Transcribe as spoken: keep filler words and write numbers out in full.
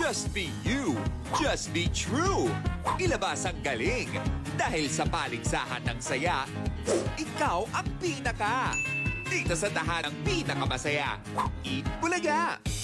Just be you. Just be true. Ilabas ang galing. Dahil sa paligsahan ng saya, ikaw ang pinaka. Dito sa Tahanang Pinakamasaya. Eat Bulaga!